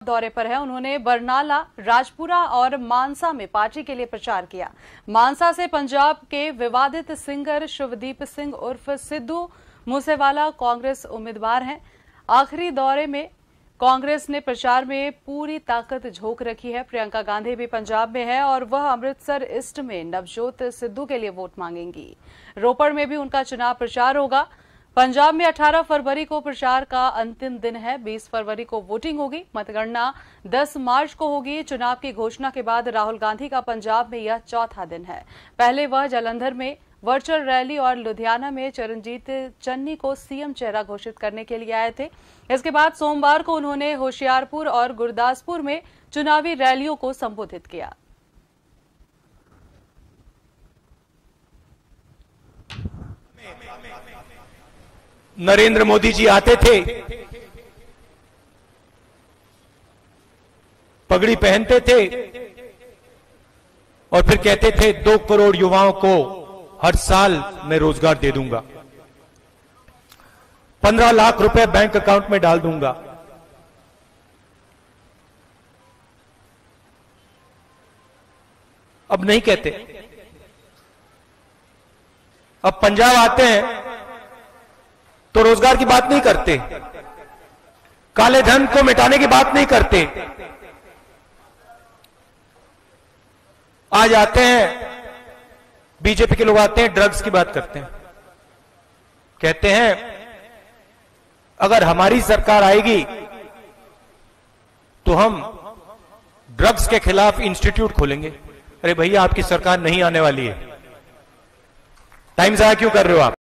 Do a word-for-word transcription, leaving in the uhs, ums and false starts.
दौरे पर है। उन्होंने बरनाला, राजपुरा और मानसा में पार्टी के लिए प्रचार किया। मानसा से पंजाब के विवादित सिंगर शिवदीप सिंह उर्फ सिद्धू मूसेवाला कांग्रेस उम्मीदवार हैं। आखिरी दौरे में कांग्रेस ने प्रचार में पूरी ताकत झोंक रखी है। प्रियंका गांधी भी पंजाब में है और वह अमृतसर ईस्ट में नवजोत सिद्धू के लिए वोट मांगेंगी। रोपड़ में भी उनका चुनाव प्रचार होगा। पंजाब में अठारह फरवरी को प्रचार का अंतिम दिन है। बीस फरवरी को वोटिंग होगी। मतगणना दस मार्च को होगी। चुनाव की घोषणा के बाद राहुल गांधी का पंजाब में यह चौथा दिन है। पहले वह जालंधर में वर्चुअल रैली और लुधियाना में चरणजीत चन्नी को सीएम चेहरा घोषित करने के लिए आए थे। इसके बाद सोमवार को उन्होंने होशियारपुर और गुरदासपुर में चुनावी रैलियों को संबोधित किया। नरेंद्र मोदी जी आते थे, पगड़ी पहनते थे और फिर कहते थे दो करोड़ युवाओं को हर साल मैं रोजगार दे दूंगा, पंद्रह लाख रुपए बैंक अकाउंट में डाल दूंगा। अब नहीं कहते। अब पंजाब आते हैं तो रोजगार की बात नहीं करते, काले धन को मिटाने की बात नहीं करते। आज आते हैं, बीजेपी के लोग आते हैं, ड्रग्स की बात करते हैं। कहते हैं अगर हमारी सरकार आएगी तो हम ड्रग्स के खिलाफ इंस्टीट्यूट खोलेंगे। अरे भैया, आपकी सरकार नहीं आने वाली है, टाइम जाया क्यों कर रहे हो आप?